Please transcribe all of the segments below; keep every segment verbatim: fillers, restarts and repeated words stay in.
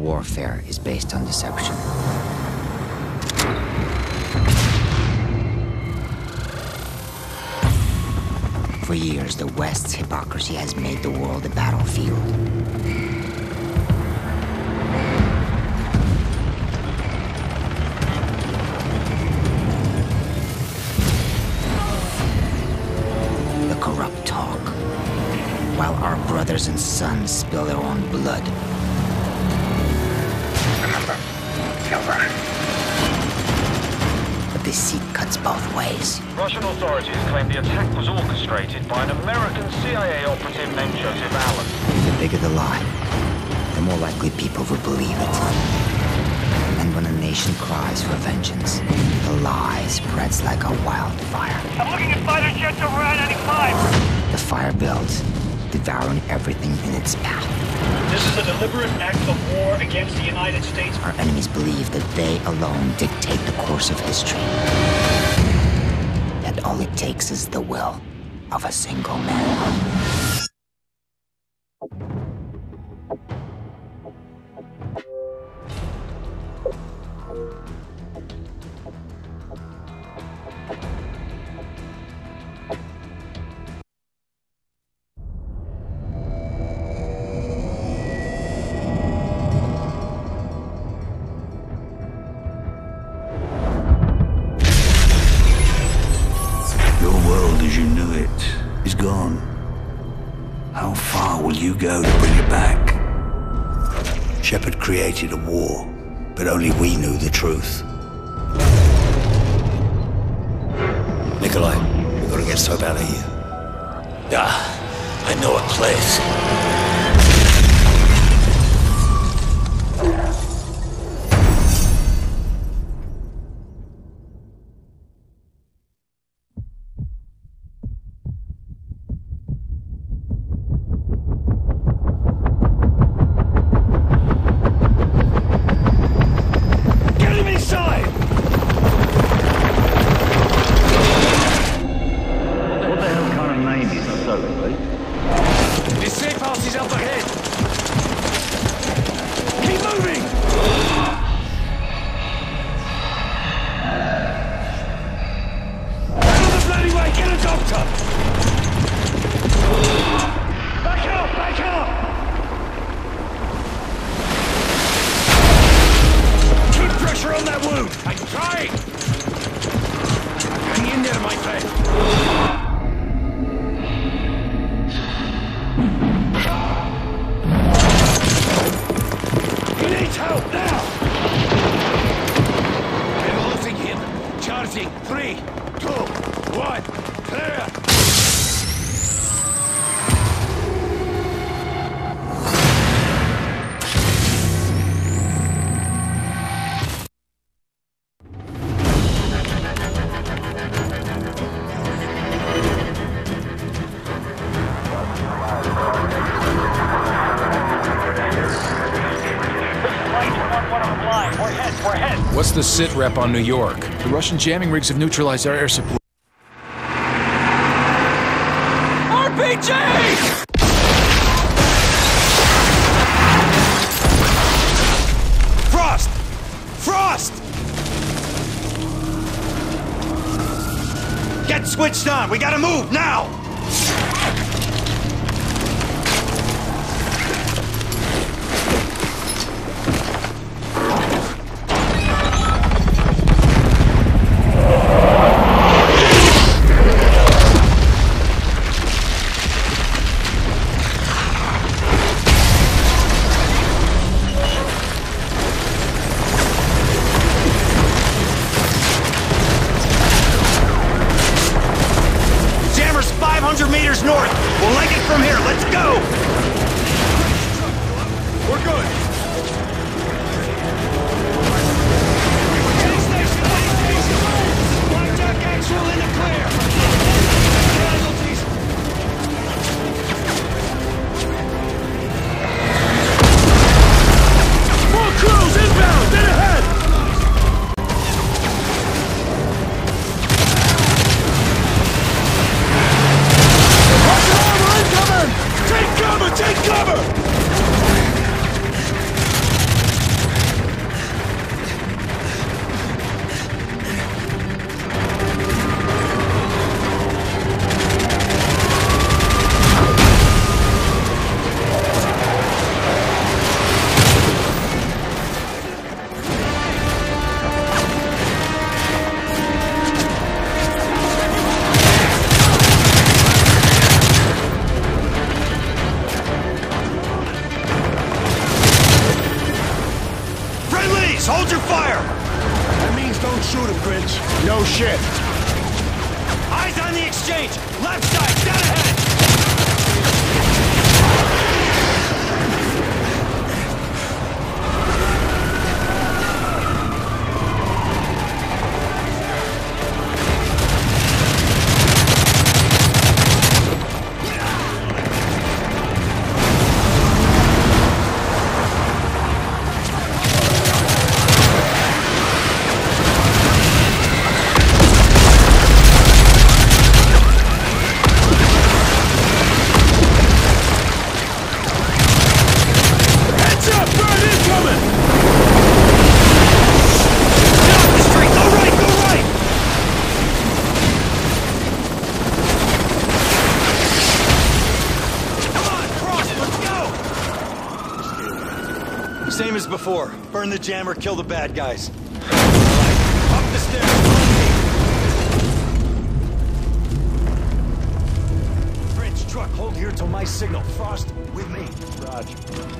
warfare is based on deception. For years, the West's hypocrisy has made the world a battlefield. The corrupt talk, while our brothers and sons spill their own blood. Remember, Silver. But deceit cuts both ways. Russian authorities claim the attack was orchestrated by an American C I A operative named Joseph Allen. The bigger the lie, the more likely people will believe it. And when a nation cries for vengeance, the lie spreads like a wildfire. I'm looking at fighter jets over I ninety-five. The fire builds, devouring everything in its path. This is a deliberate act of war against the United States. Our enemies believe that they alone dictate the course of history. That all it takes is the will of a single man. Go to bring it back. Shepard created a war, but only we knew the truth. Nikolai, we gotta get Soap out of here. Yeah, I know a place. What's the sit rep on New York? The Russian jamming rigs have neutralized our air support. R P G! Frost! Frost! Get switched on! We gotta move, now! meters north. We'll leg it from here. Let's go! We're good. Blackjack actual in the clear. Casualties. More crews inbound. Dead ahead. Take cover! hold your fire! That means don't shoot him, Grinch. No shit. Eyes on the exchange! Left side, down ahead! Same as before. Burn the jammer, kill the bad guys. Up the stairs. French truck, hold here till my signal. Frost, with me. Roger.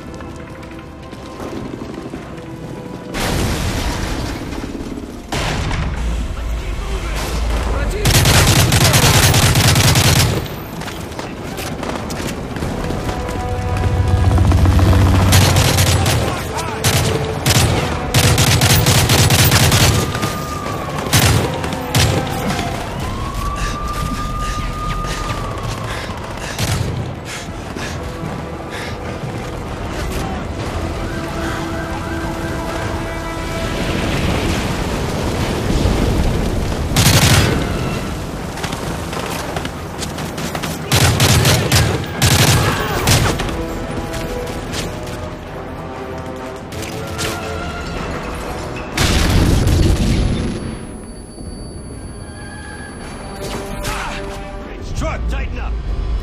Truck, tighten up!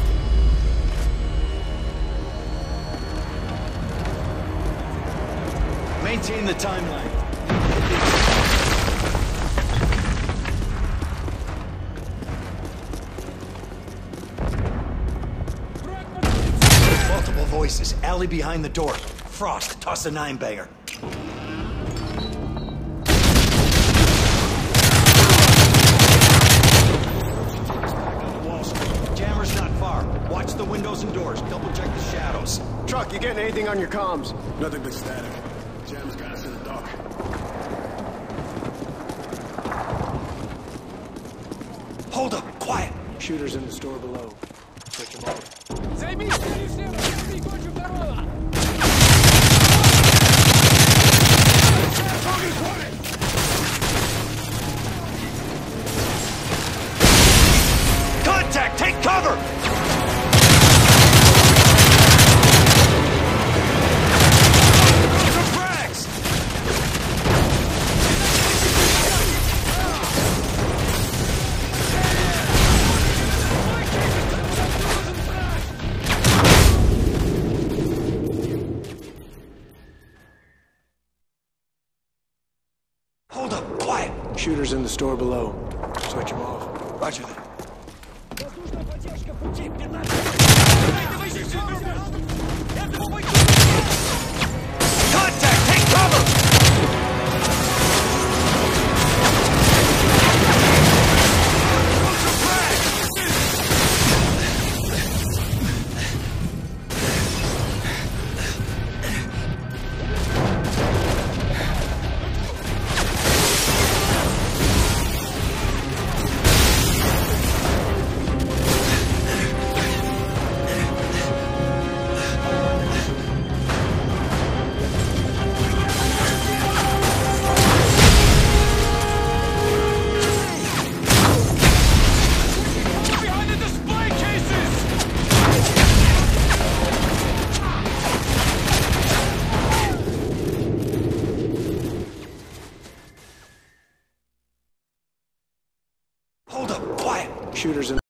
Maintain the timeline. Multiple voices. Alley behind the door. Frost, toss a nine banger. Watch the windows and doors. Double check the shadows. Truck, you getting anything on your comms? Nothing but static. Jam's got us in the dark. Hold up, quiet. Shooters in the store below. Switch them off. Contact! Take cover! Hold up, quiet! Shooters in the store below. Switch them off. Roger that. Contact! Take cover! Hold up, quiet! Shooters in